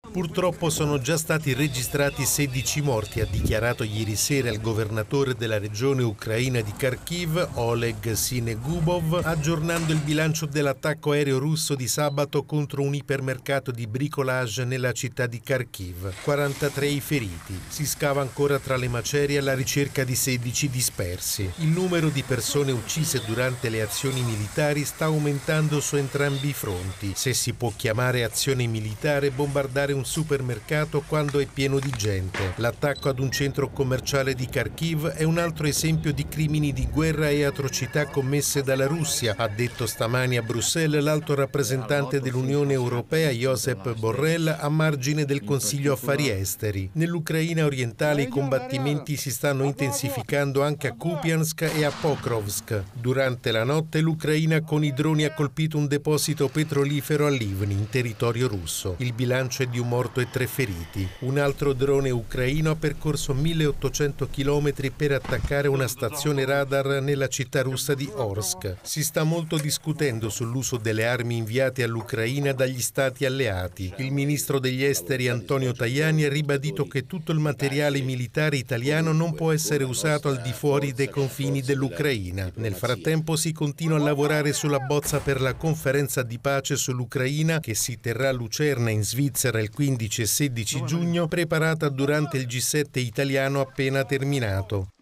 Purtroppo sono già stati registrati 16 morti, ha dichiarato ieri sera il governatore della regione ucraina di Kharkiv, Oleg Sinegubov, aggiornando il bilancio dell'attacco aereo russo di sabato contro un ipermercato di bricolage nella città di Kharkiv. 43 i feriti. Si scava ancora tra le macerie alla ricerca di 16 dispersi. Il numero di persone uccise durante le azioni militari sta aumentando su entrambi i fronti. Se si può chiamare azione militare bombardare un supermercato quando è pieno di gente. L'attacco ad un centro commerciale di Kharkiv è un altro esempio di crimini di guerra e atrocità commesse dalla Russia, ha detto stamani a Bruxelles l'alto rappresentante dell'Unione Europea Josep Borrell a margine del Consiglio Affari Esteri. Nell'Ucraina orientale i combattimenti si stanno intensificando anche a Kupiansk e a Pokrovsk. Durante la notte l'Ucraina con i droni ha colpito un deposito petrolifero a Livni, in territorio russo. Il bilancio è di un morto e 3 feriti. Un altro drone ucraino ha percorso 1800 km per attaccare una stazione radar nella città russa di Orsk. Si sta molto discutendo sull'uso delle armi inviate all'Ucraina dagli stati alleati. Il ministro degli esteri Antonio Tajani ha ribadito che tutto il materiale militare italiano non può essere usato al di fuori dei confini dell'Ucraina. Nel frattempo si continua a lavorare sulla bozza per la conferenza di pace sull'Ucraina che si terrà a Lucerna in Svizzera il 15 e 16 giugno, preparata durante il G7 italiano appena terminato.